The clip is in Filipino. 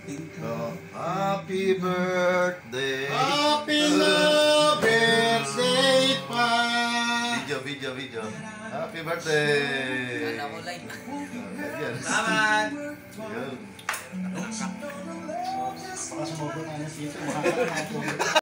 Happy birthday. Happy birthday pa. Video. Happy birthday. Kala ko live. Salamat. Baka sumobot na ng sito.